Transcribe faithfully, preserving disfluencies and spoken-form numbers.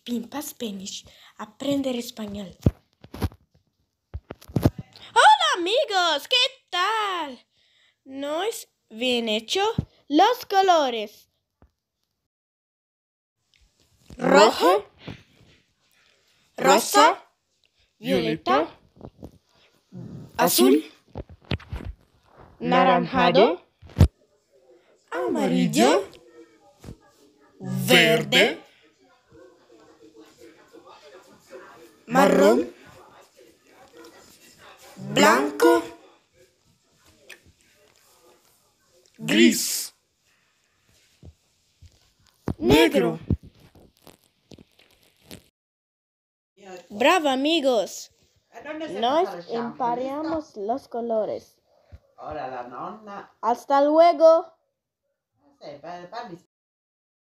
Pimpa Spanish. Aprender español. Hola amigos, ¿qué tal? ¿No es bien hecho? Los colores. Rojo, rosa, violeta, azul, naranjado, amarillo, verde, marrón, blanco, gris, negro. Bravo amigos, nos empareamos los colores. Ora la nonna. Hasta luego. Sei, parli